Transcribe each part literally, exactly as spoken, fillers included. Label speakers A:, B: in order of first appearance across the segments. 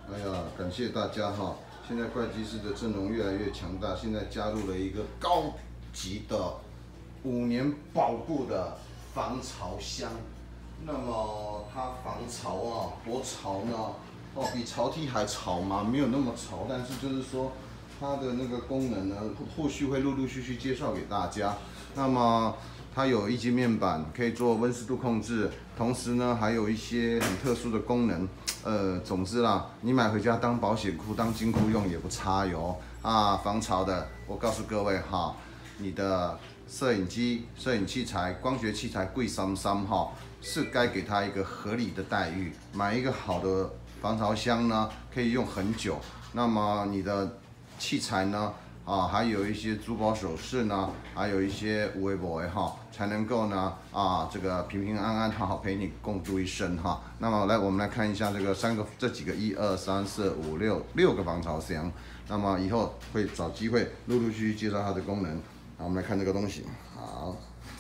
A: 哎呀，感谢大家哈！现在会计师的阵容越来越强大，现在加入了一个高级的五年保固的防潮箱。那么它防潮啊，多潮呢？哦，比潮梯还潮吗？没有那么潮，但是就是说它的那个功能呢，后续会陆陆续续介绍给大家。那么它有一级面板，可以做温湿度控制，同时呢还有一些很特殊的功能。呃，总之啦，你买回家当保险库、当金库用也不差哟。啊，防潮的，我告诉各位哈，你的摄影机、摄影器材、光学器材贵三三哈，是该给它一个合理的待遇。买一个好的防潮箱呢，可以用很久。那么你的器材呢？啊，还有一些珠宝首饰呢，还有一些无为不为哈，才能够呢啊，这个平平安安好好陪你共度一生哈。那么来，我们来看一下这个三个这几个一二三四五六六个防潮箱。那么以后会找机会陆陆续续介绍它的功能。好，我们来看这个东西。好，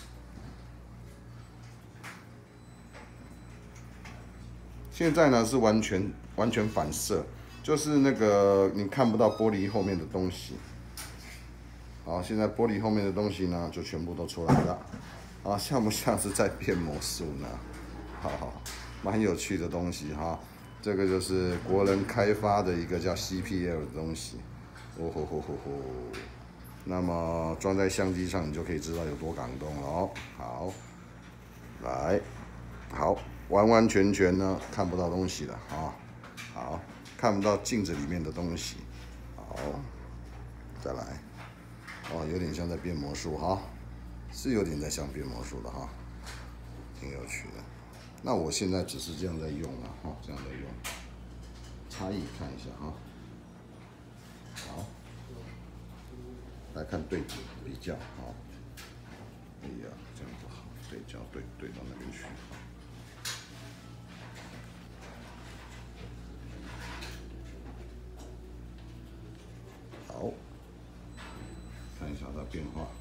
A: 现在呢是完全完全反射，就是那个你看不到玻璃后面的东西。好，现在玻璃后面的东西呢，就全部都出来了。啊，像不像是在变魔术呢？好好，蛮有趣的东西哈。这个就是国人开发的一个叫 C P L 的东西。哦吼吼吼吼！那么装在相机上，你就可以知道有多感动了哦。好，来，好，完完全全呢看不到东西了啊。好，看不到镜子里面的东西。好，再来。哦，有点像在变魔术哈，是有点在像变魔术的哈，挺有趣的。那我现在只是这样在用啊，哈，这样在用，差异看一下哈。好，来看对比比较哈。哎呀，这样不好，对焦对对到那边去。好。看一下它的变化，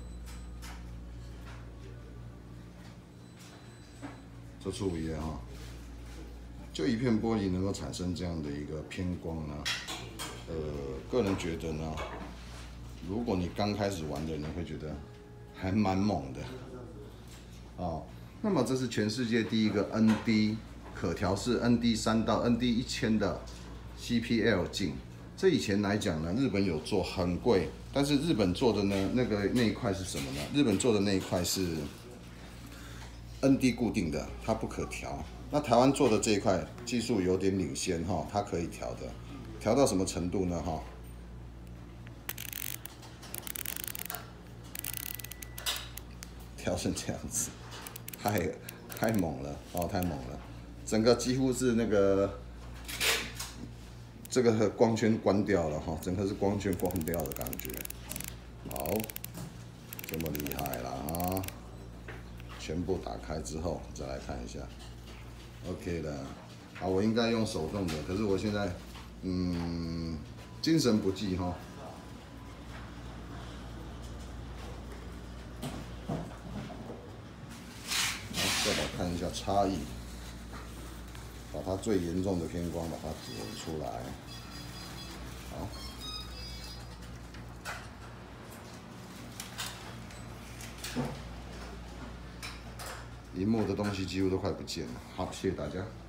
A: 这出别哈，就一片玻璃能够产生这样的一个偏光呢，呃，个人觉得呢，如果你刚开始玩的人会觉得还蛮猛的，哦，那么这是全世界第一个 N D 可调式 N D 三到 N D 一千的 C P L 镜。这以前来讲呢，日本有做，很贵。但是日本做的呢，那个那一块是什么呢？日本做的那一块是 N D 固定的，它不可调。那台湾做的这一块技术有点领先哈，它可以调的，调到什么程度呢？哈，调成这样子，太太猛了哦，太猛了，整个几乎是那个。这个光圈关掉了哈，整个是光圈关掉的感觉。好，这么厉害了啊！全部打开之后，再来看一下 ，OK 的。啊，我应该用手动的，可是我现在嗯精神不济哈。好，再来看一下差异。把它最严重的偏光把它指出来，好，荧幕的东西几乎都快不见了。好，谢谢大家。